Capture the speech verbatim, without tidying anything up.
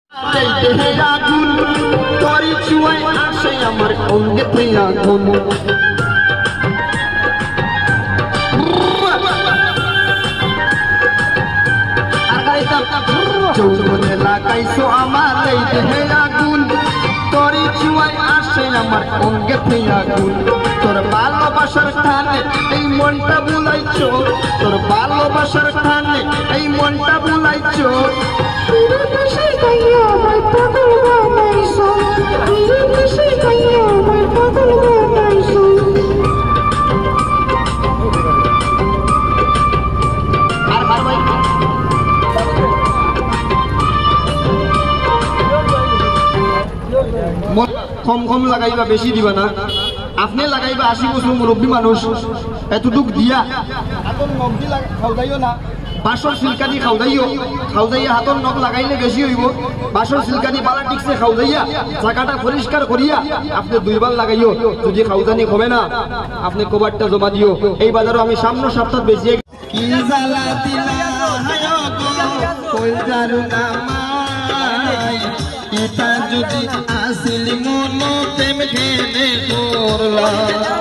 আগুন তরি চুয়ায় আসে আমার অঙ্গেতে আগুন যৌবনে লাগাইছো আমার এই দেহে আগুন তরি চুয়ায় আসে আমার অঙ্গেতে আগুন তোর ভালোবাসার টানে এই মনটা বুলাইছো তোর ভালোবাসার টানে এই মনটা বুলাইছো কম কম লাগাইবা বেশি দিবা না আপনি লাগাইবা আশি বছর মুরব্বী মানুষ এতটুক দিয়া হাতর নখ দি খাওয়াইও না বাসর সিলকানি খাওয়াইও খাওয়াইয়া হাতর নখ লাগাইলে বেশি হইব বাসর সিলকানি বালা টিকছে খাওয়াইয়া জায়গাটা পরিষ্কার করিয়া আপনি দুইবার লাগাইও যদি খাওয়ানি হবে না আপনি কভারটা জমা দিও এই বাজারও আমি সামনে সপ্তাহ বেশি কি জ্বালা দিলা হায় গো কই জারু না মাই এটা যদি আসিল মন প্রেম ঘেনে করলা